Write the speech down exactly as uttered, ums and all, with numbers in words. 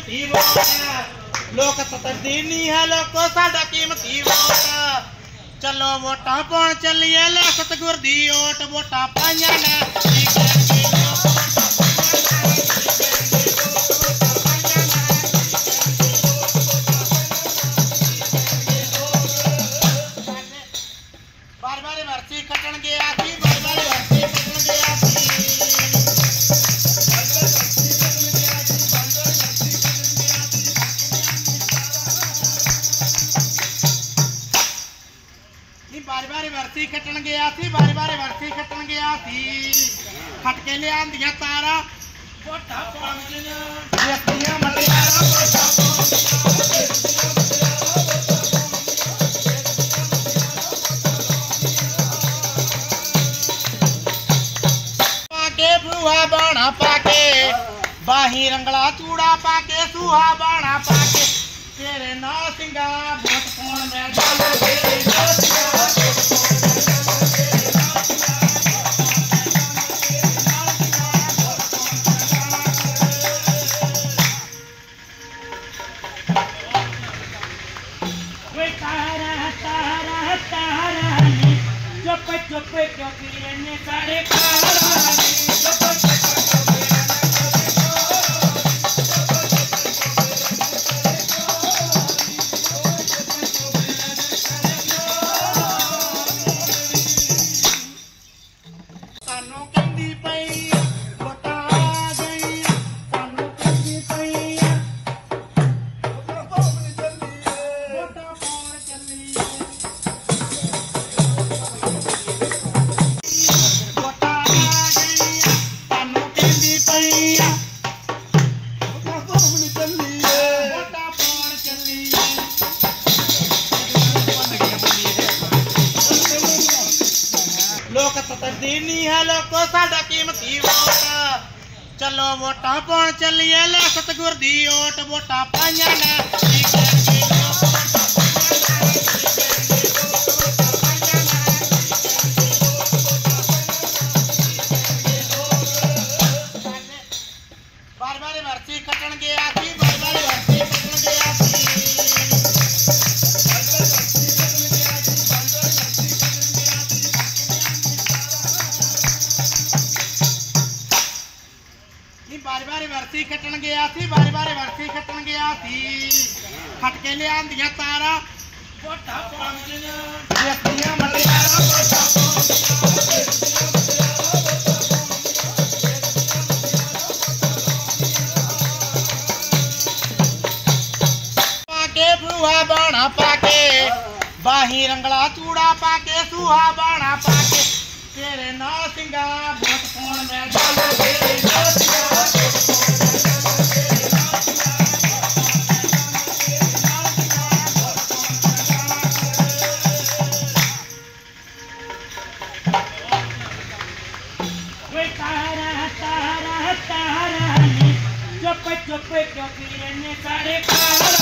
कीमती वोट लोक सतरदी नहीं है लोको साडा कीमती वोट चलो वोटां पाउण चलिए ले सतगुर दी ओट वोटां पाइयां ने बार बार भर्ती कटन गया थी बार बार भर्ती कटन गया थी बार बार भर्ती कटन गया थी बार बार भर्ती कटन गया थी खट के ले आंदियां तारा वोटां पाउंदियां व्यक्तियां मटियारा वोटां पाके बुआ बाणा पाके बाही रंगला चूड़ा पाके सुहा बाणा पाके तेरे नाल सिंगा वोट पाउण मैं डाला तेरे नाल सिंगा चुप चुप क्योंकि ने सारे सानू कहंदी पई वोटां आ गई सानू कहंदी पई वोटां पाउण चली वोटां पाउण चली लोक सतरदी नहीं है लोको साडा कीमती वोट चलो वोटां पाउण चलिए ले सतगुर दी ओट वोटां पाइयां ने बार बार भर्ती कटन गया थी बार बार भर्ती कटन गया थी बार बार भर्ती कटन गया थी बार बार भर्ती कटन गया थी खट के ले आंदियां तारा वोटां पाउंदियां व्यक्तियां मटियारा वोटां पाके बुआ बाणा पाके बाही रंगला चूड़ा पाके सुहा बाणा पाके तेरे नाल सिंगा वोट पाउण मैं डाला तेरे नाल सिंगा चुप चुप क्योंकि ने सारे